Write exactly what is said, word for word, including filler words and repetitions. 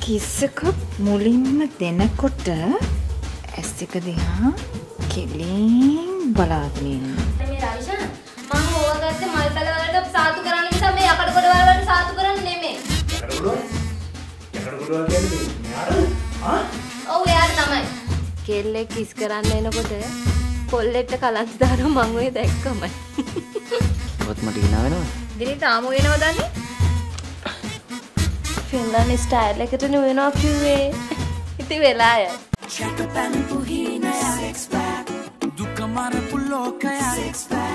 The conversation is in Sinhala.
කිස් එක මුලින්ම දෙනකොට ඇස් දෙක දිහා කෙලින් බලාගෙන ඉන්න. මේ රවිෂා මම හොවගත්තේ මල් පැල වලට සාතු කරන්න නිසා මේ යකඩ කොට වලට සාතු කරන්න නෙමෙයි. යකඩ කොට? යකඩ කොට කියන්නේ මෙයාට? ආ? ඔව් එයාට තමයි. කෙල්ලෙක් කිස් කරන්න එනකොට කොල්ලෙක්ට කලන්ත දානවා මං ඔය දැක්කමයි. ඔත් මට hina වෙනවද? දිනේ තාම වෙනව දන්නේ? ෆින්ලන්ඩ් ස්ටයිල් එකට නෙවෙනවා කිව්වේ. ඉතින් වෙලා යයි. Check up and puhina six pack. Duka mara puloka ya six pack.